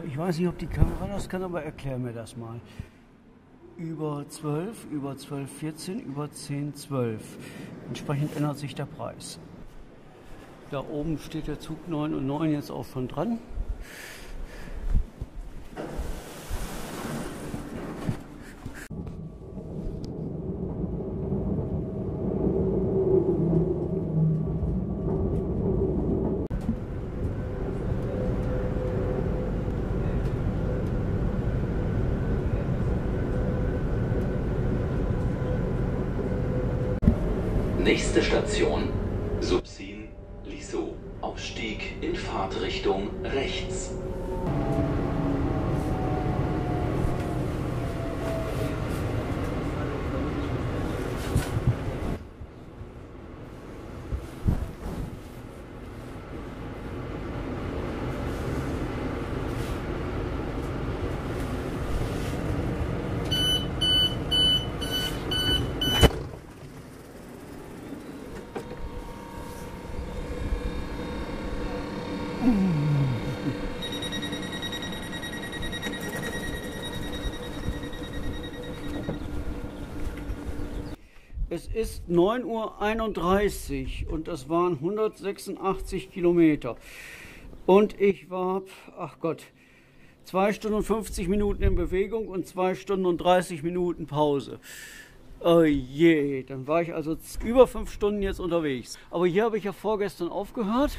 Ich weiß nicht, ob die Kamera das kann, aber erklär mir das mal. Über 12, über 12,14, über 10,12. Entsprechend ändert sich der Preis. Da oben steht der Zug 9 und 9 jetzt auch schon dran. Nächste Station, Subsin-Lissau. Ausstieg in Fahrtrichtung rechts. Es ist 9:31 Uhr und das waren 186 Kilometer. Und ich war, ach Gott, 2 Stunden und 50 Minuten in Bewegung und 2 Stunden und 30 Minuten Pause. Oh je, dann war ich also über 5 Stunden jetzt unterwegs. Aber hier habe ich ja vorgestern aufgehört.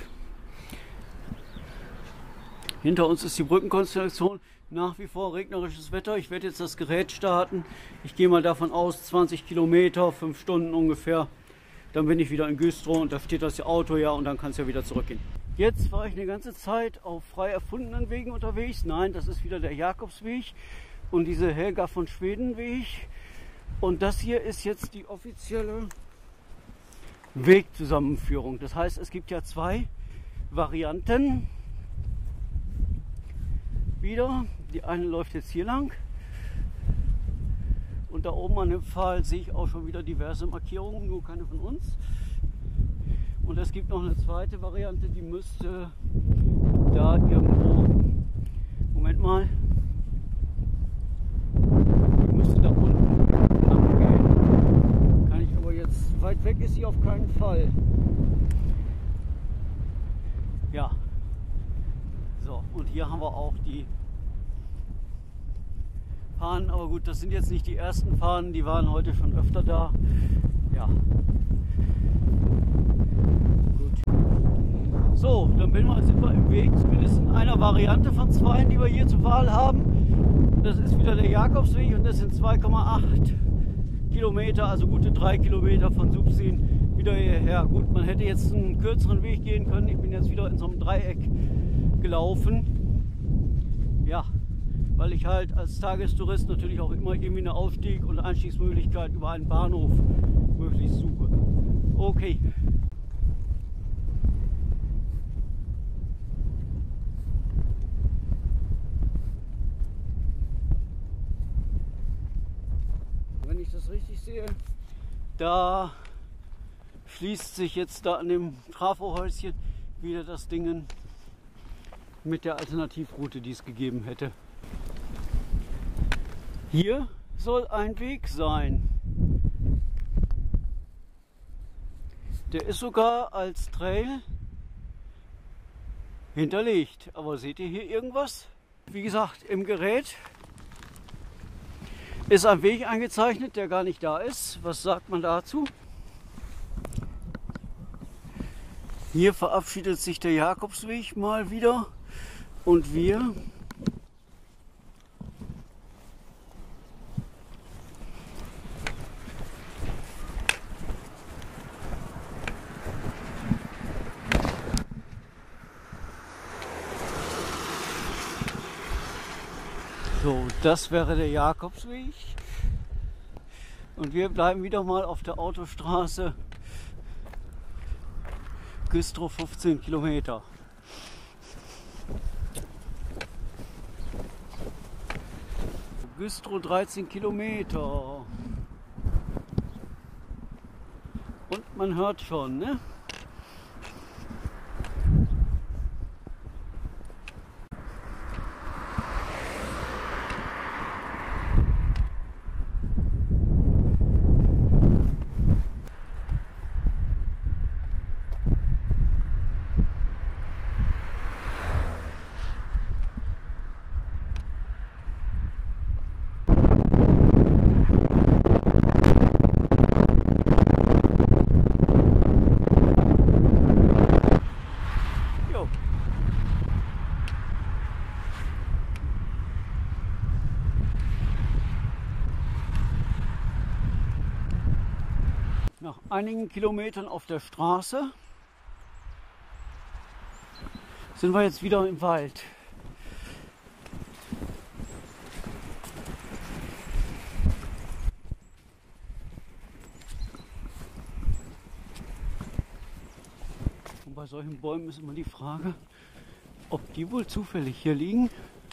Hinter uns ist die Brückenkonstellation. Nach wie vor regnerisches Wetter. Ich werde jetzt das Gerät starten. Ich gehe mal davon aus, 20 Kilometer, 5 Stunden ungefähr. Dann bin ich wieder in Güstrow und da steht das Auto ja und dann kann es ja wieder zurückgehen. Jetzt war ich eine ganze Zeit auf frei erfundenen Wegen unterwegs. Nein, das ist wieder der Jakobsweg und diese Helga von Schweden Weg. Und das hier ist jetzt die offizielle Wegzusammenführung. Das heißt, es gibt ja 2 Varianten. Wieder. Die eine läuft jetzt hier lang und da oben an dem Pfahl sehe ich auch schon wieder diverse Markierungen, nur keine von uns. Und es gibt noch eine zweite Variante, die müsste da irgendwo, Moment mal, die müsste da unten lang gehen. Kann ich aber jetzt, weit weg ist sie auf keinen Fall. Ja. So, und hier haben wir auch die Fahnen, aber gut, das sind jetzt nicht die ersten Fahnen, die waren heute schon öfter da. Ja. Gut. So, dann sind wir im Weg, zumindest in einer Variante von 2, die wir hier zur Wahl haben. Das ist wieder der Jakobsweg und das sind 2,8 Kilometer, also gute 3 Kilometer von Subsin wieder hierher. Gut, man hätte jetzt einen kürzeren Weg gehen können. Ich bin jetzt wieder in so einem Dreieck gelaufen. Ja, weil ich halt als Tagestourist natürlich auch immer irgendwie eine Aufstieg- und Einstiegsmöglichkeit über einen Bahnhof möglichst suche. Okay. Wenn ich das richtig sehe, da schließt sich jetzt da an dem Trafohäuschen wieder das Ding mit der Alternativroute, die es gegeben hätte. Hier soll ein Weg sein. Der ist sogar als Trail hinterlegt. Aber seht ihr hier irgendwas? Wie gesagt, im Gerät ist ein Weg eingezeichnet, der gar nicht da ist. Was sagt man dazu? Hier verabschiedet sich der Jakobsweg mal wieder und wir so, das wäre der Jakobsweg und wir bleiben wieder mal auf der Autostraße Güstrow 15 Kilometer. Güstrow 13 Kilometer. Und man hört schon, ne? Nach einigen Kilometern auf der Straße sind wir jetzt wieder im Wald. Und bei solchen Bäumen ist immer die Frage, ob die wohl zufällig hier liegen.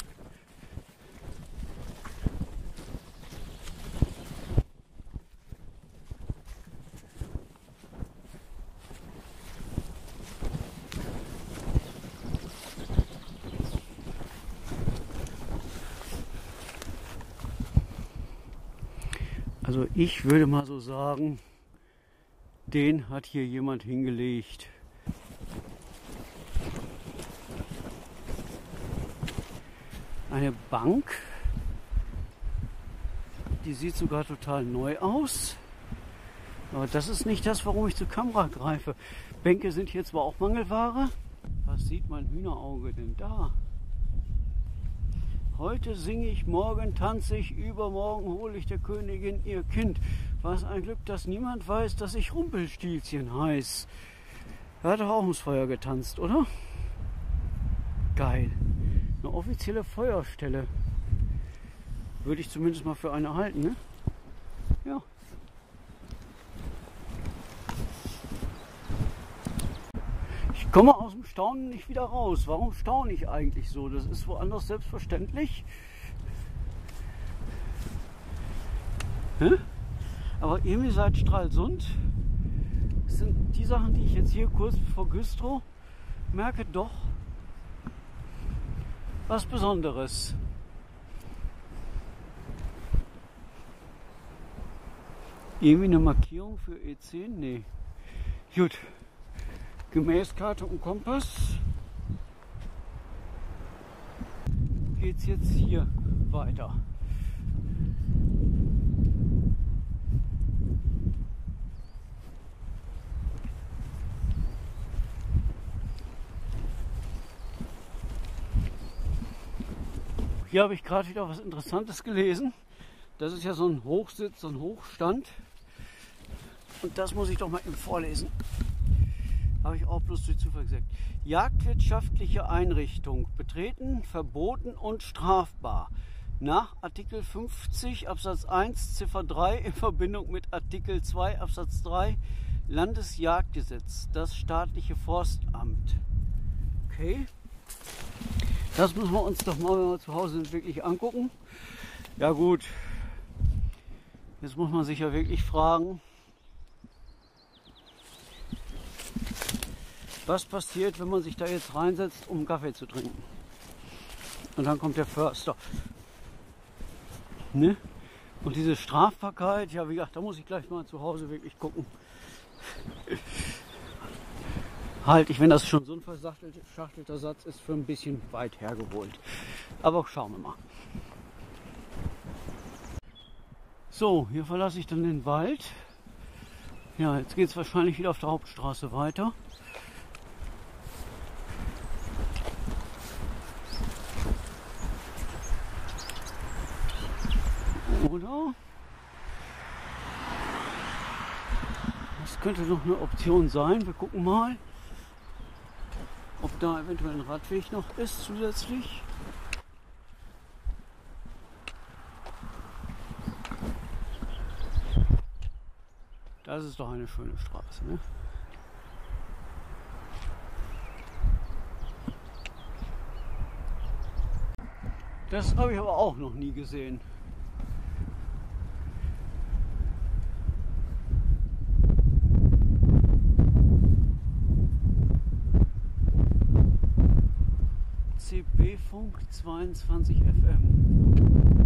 Also ich würde mal so sagen, den hat hier jemand hingelegt. Eine Bank, die sieht sogar total neu aus. Aber das ist nicht das, warum ich zur Kamera greife. Bänke sind hier zwar auch Mangelware. Was sieht mein Hühnerauge denn da? Heute singe ich, morgen tanze ich, übermorgen hole ich der Königin ihr Kind. Was ein Glück, dass niemand weiß, dass ich Rumpelstilzchen heiß. Er hat doch auch ums Feuer getanzt, oder? Geil. Eine offizielle Feuerstelle. Würde ich zumindest mal für eine halten, ne? Ja. Ich komme aus dem Staunen nicht wieder raus. Warum staune ich eigentlich so? Das ist woanders selbstverständlich. Aber irgendwie seit Stralsund sind die Sachen, die ich jetzt hier kurz vor Güstrow merke, doch was Besonderes. Irgendwie eine Markierung für E10? Nee. Gut. Gemäßkarte und Kompass. Geht's jetzt hier weiter. Hier habe ich gerade wieder was Interessantes gelesen. Das ist ja so ein Hochsitz, so ein Hochstand. Und das muss ich doch mal eben vorlesen. Habe ich auch bloß durch Zufall gesagt. Jagdwirtschaftliche Einrichtung. Betreten, verboten und strafbar. Nach Artikel 50 Absatz 1 Ziffer 3 in Verbindung mit Artikel 2 Absatz 3 Landesjagdgesetz. Das staatliche Forstamt. Okay. Das müssen wir uns doch mal, wenn wir zu Hause sind, wirklich angucken. Ja gut. Jetzt muss man sich ja wirklich fragen, was passiert, wenn man sich da jetzt reinsetzt, um Kaffee zu trinken? Und dann kommt der Förster. Ne? Und diese Strafbarkeit, ja wie gesagt, da muss ich gleich mal zu Hause wirklich gucken. Halt, wenn das schon so ein verschachtelter Satz ist, für ein bisschen weit hergeholt. Aber schauen wir mal. So, hier verlasse ich dann den Wald. Ja, jetzt geht es wahrscheinlich wieder auf der Hauptstraße weiter. Oder? Das könnte noch eine Option sein. Wir gucken mal, ob da eventuell ein Radweg noch ist zusätzlich. Das ist doch eine schöne Straße, ne? Das habe ich aber auch noch nie gesehen. CB-Funk 22 FM.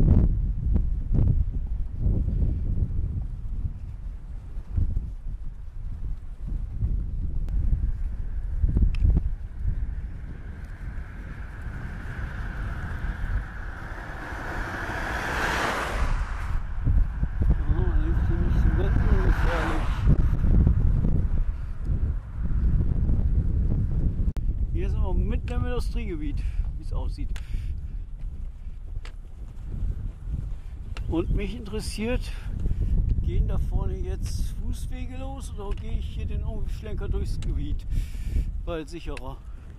Hier sind wir mitten im Industriegebiet, wie es aussieht. Und mich interessiert Gehen da vorne jetzt Fußwege los oder gehe ich hier den Umschlenker durchs Gebiet? Weil sicherer.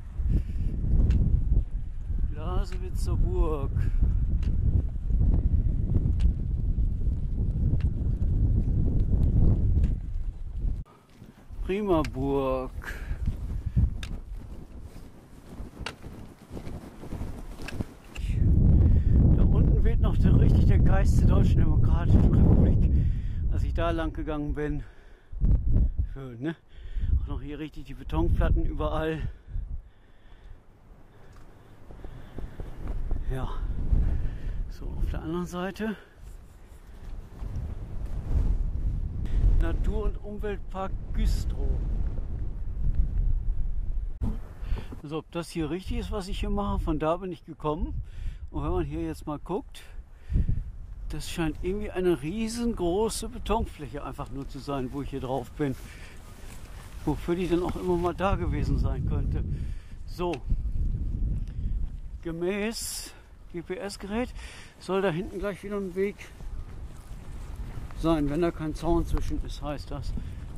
Blasewitzer Burg. Prima Burg. Da unten weht noch richtig der Geist der Deutschen Demokratischen Republik, als ich da lang gegangen bin. Schön, ne? Auch noch hier richtig die Betonplatten überall. Ja, so auf der anderen Seite Natur- und Umweltpark Güstrow. Also ob das hier richtig ist, was ich hier mache, von da bin ich gekommen. Und wenn man hier jetzt mal guckt, das scheint irgendwie eine riesengroße Betonfläche einfach nur zu sein, wo ich hier drauf bin. Wofür die dann auch immer mal da gewesen sein könnte. So, gemäß GPS-Gerät soll da hinten gleich wieder ein Weg sein, wenn da kein Zaun zwischen ist, heißt das.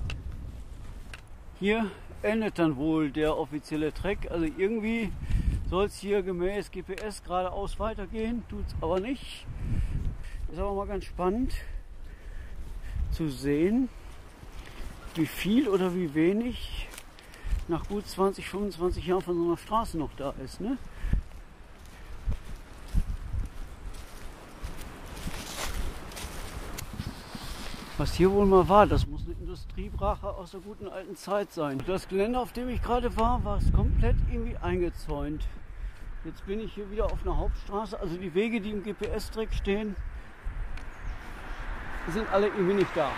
Hier endet dann wohl der offizielle Track, also irgendwie soll es hier gemäß GPS geradeaus weitergehen, tut es aber nicht. Ist aber mal ganz spannend zu sehen, wie viel oder wie wenig nach gut 20, 25 Jahren von so einer Straße noch da ist, ne? Was hier wohl mal war, das muss eine Industriebrache aus der guten alten Zeit sein. Das Gelände, auf dem ich gerade war es komplett irgendwie eingezäunt. Jetzt bin ich hier wieder auf einer Hauptstraße, also die Wege, die im GPS-Track stehen, sind alle irgendwie nicht da.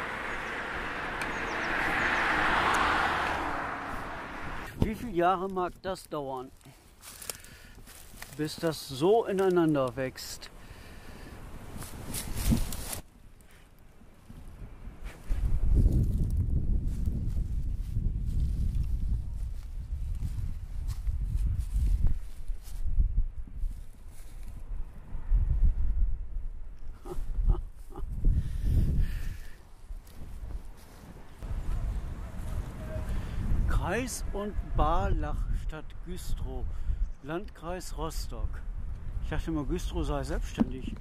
Wie viele Jahre mag das dauern, bis das so ineinander wächst? Kreis und Barlachstadt Güstrow, Landkreis Rostock. Ich dachte immer, Güstrow sei selbstständig.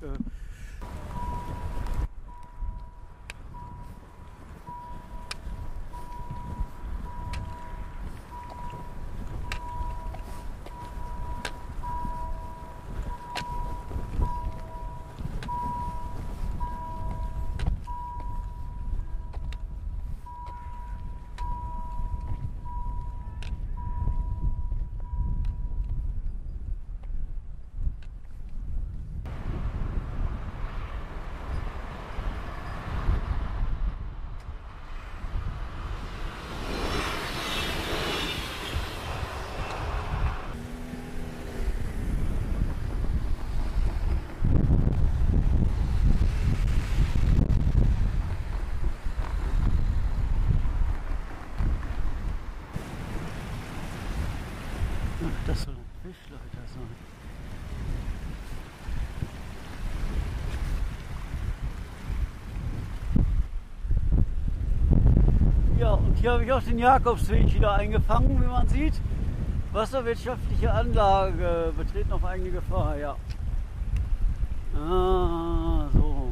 Das soll ein Fischleiter sein. Ja, und hier habe ich auch den Jakobsweg wieder eingefangen, wie man sieht. Wasserwirtschaftliche Anlage, betreten auf eigene Gefahr, ja. Ah, so.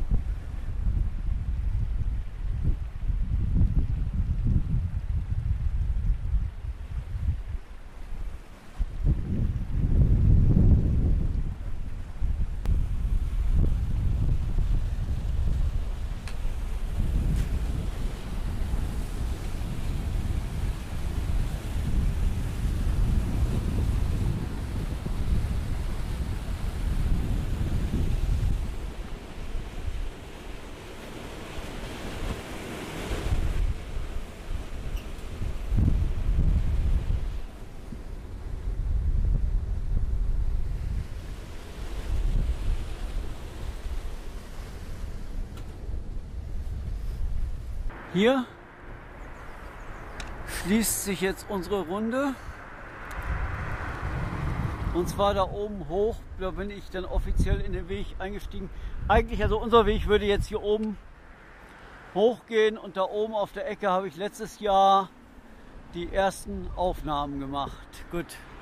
Hier schließt sich jetzt unsere Runde. Und zwar da oben hoch, da bin ich dann offiziell in den Weg eingestiegen. Eigentlich, also unser Weg würde jetzt hier oben hochgehen und da oben auf der Ecke habe ich letztes Jahr die ersten Aufnahmen gemacht. Gut.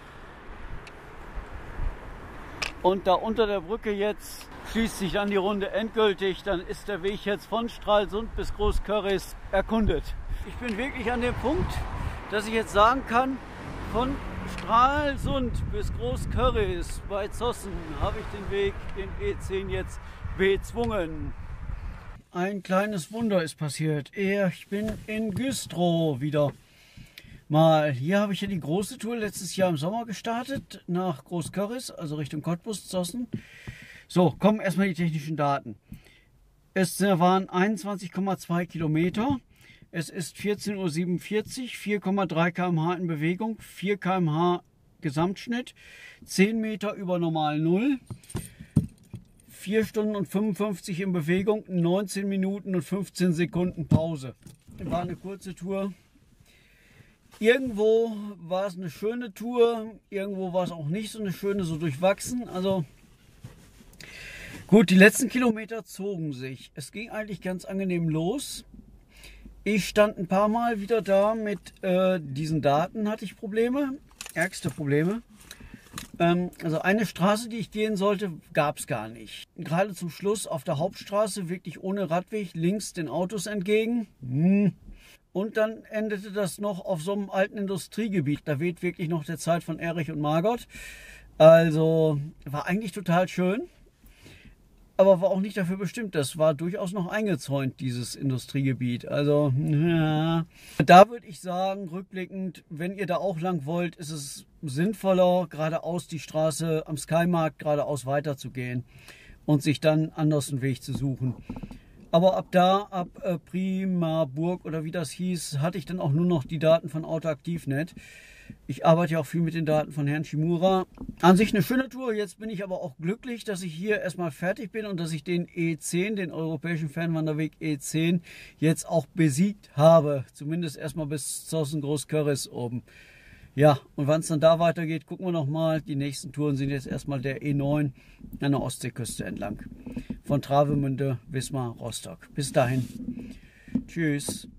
Und da unter der Brücke jetzt schließt sich dann die Runde endgültig. Dann ist der Weg jetzt von Stralsund bis Großkörris erkundet. Ich bin wirklich an dem Punkt, dass ich jetzt sagen kann, von Stralsund bis Großkörris bei Zossen habe ich den Weg, den E10 jetzt bezwungen. Ein kleines Wunder ist passiert. Ich bin in Güstrow wieder mal. Hier habe ich ja die große Tour letztes Jahr im Sommer gestartet, nach Großkörris, also Richtung Cottbus, Zossen. So, kommen erstmal die technischen Daten. Es waren 21,2 Kilometer. Es ist 14:47 Uhr, 4,3 km/h in Bewegung, 4 km/h Gesamtschnitt, 10 Meter über Normal Null, 4 Stunden und 55 in Bewegung, 19 Minuten und 15 Sekunden Pause. War eine kurze Tour. Irgendwo war es eine schöne Tour, irgendwo war es auch nicht so eine schöne, so durchwachsen. Also gut, die letzten Kilometer zogen sich. Es ging eigentlich ganz angenehm los. Ich stand ein paar Mal wieder da mit diesen Daten, hatte ich Probleme, ärgste Probleme. Also eine Straße, die ich gehen sollte, gab es gar nicht. Gerade zum Schluss auf der Hauptstraße, wirklich ohne Radweg, links den Autos entgegen. Und dann endete das noch auf so einem alten Industriegebiet. Da weht wirklich noch der Zeit von Erich und Margot. Also war eigentlich total schön. Aber war auch nicht dafür bestimmt. Das war durchaus noch eingezäunt, dieses Industriegebiet. Also, ja. Da würde ich sagen, rückblickend, wenn ihr da auch lang wollt, ist es sinnvoller, geradeaus die Straße am Skymarkt geradeaus weiterzugehen und sich dann anders einen Weg zu suchen. Aber ab da, ab Primaburg oder wie das hieß, hatte ich dann auch nur noch die Daten von AutoAktivNet. Ich arbeite ja auch viel mit den Daten von Herrn Shimura. An sich eine schöne Tour. Jetzt bin ich aber auch glücklich, dass ich hier erstmal fertig bin und dass ich den E10, den Europäischen Fernwanderweg E10, jetzt auch besiegt habe. Zumindest erstmal bis Zossen Großkörris oben. Ja, und wann es dann da weitergeht, gucken wir nochmal. Die nächsten Touren sind jetzt erstmal der E9 an der Ostseeküste entlang. Von Travemünde, Wismar, Rostock. Bis dahin. Tschüss.